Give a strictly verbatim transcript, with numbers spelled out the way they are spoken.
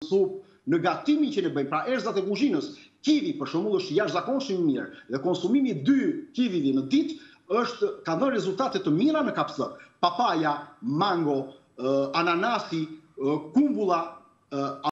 në gatimin që ne bëjmë, pra erëzat e kuzhinës, kivi për shembull është jashtëzakonisht i mirë dhe konsumimi i dy kivive në ditë është ka dhënë rezultate të mira në kapslëk. Papaja, mango, ananasi, kumbulla,